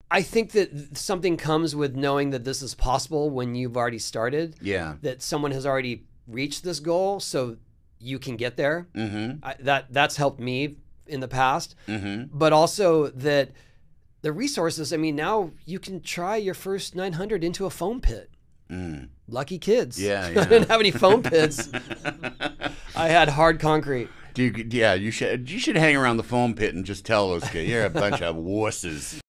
I think that something comes with knowing that this is possible when you've already started. Yeah. That someone has already reached this goal, so you can get there. Mm-hmm. That's helped me in the past. Mm-hmm. But also that the resources, I mean, now you can try your first 900 into a foam pit. Mm. Lucky kids. Yeah, I yeah. didn't have any foam pits. I had hard concrete. You should hang around the foam pit and just tell those kids, you're a bunch of wusses.